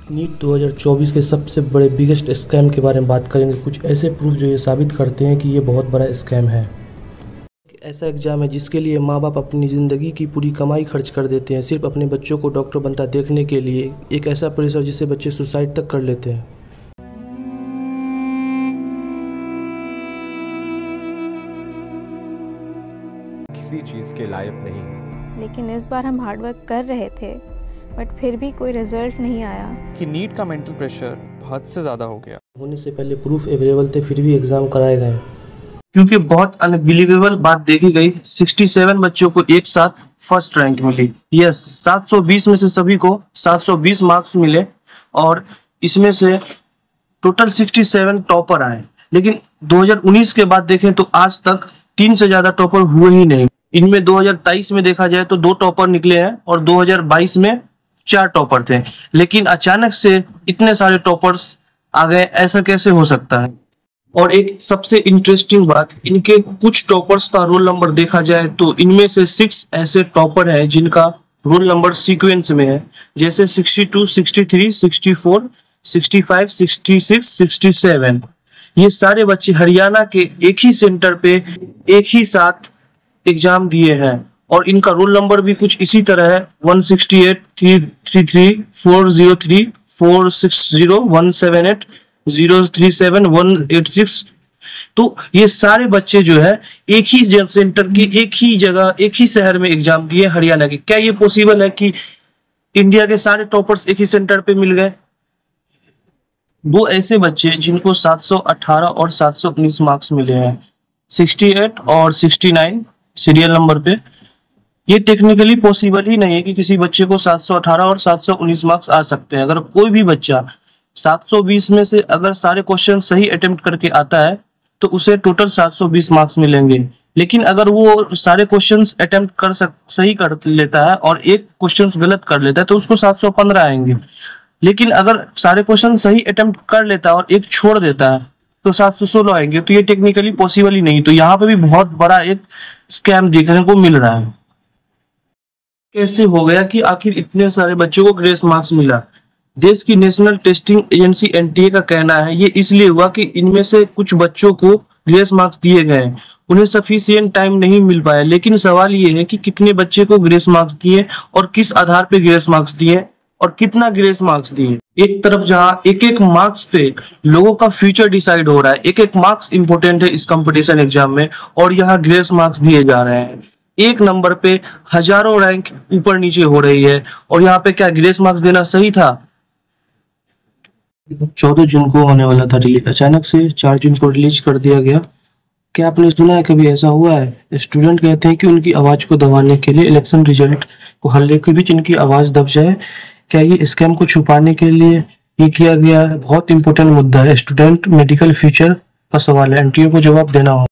NEET 2024 के सबसे बड़े बिगेस्ट स्कैम के बारे में बात करेंगे। कुछ ऐसे प्रूफ जो ये साबित करते हैं कि ये बहुत बड़ा स्कैम है। एक ऐसा एग्ज़ाम है जिसके लिए माँ बाप अपनी ज़िंदगी की पूरी कमाई खर्च कर देते हैं सिर्फ अपने बच्चों को डॉक्टर बनता देखने के लिए। एक ऐसा प्रेशर जिससे बच्चे सुसाइड तक कर लेते हैं। किसी चीज़ के लायक नहीं हूँ। लेकिन इस बार हम हार्डवर्क कर रहे थे बट फिर भी कोई रिजल्ट नहीं आया। कि नीट का मेंटल प्रेशर हद से ज़्यादा हो गया। होने से पहले प्रूफ अवेलेबल थे फिर भी एग्ज़ाम कराए गए क्योंकि बहुत अनबिलीवेबल बात देखी गई। 67 बच्चों को एक साथ फर्स्ट रैंक मिली। यस, 720 में से सभी को 720 मार्क्स मिले और इसमें से टोटल 67 टॉपर आए। लेकिन 2019 के बाद देखें तो आज तक 3 से ज्यादा टॉपर हुए ही नहीं। इनमें 2023 में देखा जाए तो 2 टॉपर निकले हैं और 2022 में 4 टॉपर थे। लेकिन अचानक से इतने सारे टॉपर्स आ गए, ऐसा कैसे हो सकता है? और एक सबसे इंटरेस्टिंग बात, इनके कुछ टॉपर्स का रोल नंबर देखा जाए तो इनमें से 6 ऐसे टॉपर हैं जिनका रोल नंबर सीक्वेंस में है, जैसे 62, 63, 64, 65, 66, 67। ये सारे बच्चे हरियाणा के एक ही सेंटर पे एक ही साथ एग्जाम दिए हैं और इनका रोल नंबर भी कुछ इसी तरह है 168, 333, 403, 460, 178, 037, 186। तो ये सारे बच्चे जो है एक ही सेंटर की एक ही जगह एक ही शहर में एग्जाम दिए हरियाणा के। क्या ये पॉसिबल है कि इंडिया के सारे टॉपर्स एक ही सेंटर पे मिल गए? 2 ऐसे बच्चे जिनको 718 और 719 मार्क्स मिले हैं, 68 और 69 सीरियल नंबर पे। ये टेक्निकली पॉसिबल ही नहीं है कि किसी बच्चे को 718 और 719 मार्क्स आ सकते हैं। अगर कोई भी बच्चा 720 में से अगर सारे क्वेश्चन सही अटेम्प्ट करके आता है तो उसे टोटल 720 मार्क्स मिलेंगे। लेकिन अगर वो सारे क्वेश्चंस अटेम्प्ट सही कर लेता है और एक क्वेश्चंस गलत कर लेता है तो उसको 715 आएंगे। लेकिन अगर सारे क्वेश्चन सही अटेम्प्ट कर लेता है और एक छोड़ देता है तो 716 आएंगे। तो ये टेक्निकली पॉसिबल ही नहीं। तो यहाँ पे भी बहुत बड़ा एक स्कैम देखने को मिल रहा है। कैसे हो गया कि आखिर इतने सारे बच्चों को ग्रेस मार्क्स मिला? देश की नेशनल टेस्टिंग एजेंसी एनटीए का कहना है ये इसलिए हुआ कि इनमें से कुछ बच्चों को ग्रेस मार्क्स दिए गए, उन्हें सफिशिएंट टाइम नहीं मिल पाया। लेकिन सवाल ये है कि कितने बच्चे को ग्रेस मार्क्स दिए और किस आधार पे ग्रेस मार्क्स दिए और कितना ग्रेस मार्क्स दिए। एक तरफ जहां एक एक मार्क्स पे लोगों का फ्यूचर डिसाइड हो रहा है, एक एक मार्क्स इंपोर्टेंट है इस कंपटीशन एग्जाम में, और यहाँ ग्रेस मार्क्स दिए जा रहे हैं। एक नंबर पे हजारों रैंक ऊपर नीचे हो रही है और यहाँ पे क्या ग्रेस मार्क्स देना सही था? 14 जून को होने वाला था रिलीज, अचानक से 4 जून को रिलीज कर दिया गया। क्या आपने सुना है कभी ऐसा हुआ है? स्टूडेंट कहते हैं कि उनकी आवाज को दबाने के लिए इलेक्शन रिजल्ट को हल्ले के बीच इनकी आवाज दब जाए। क्या ये स्कैम को छुपाने के लिए ये किया गया है? बहुत इंपॉर्टेंट मुद्दा है। स्टूडेंट मेडिकल फ्यूचर का सवाल है, एनटीए को जवाब देना हो।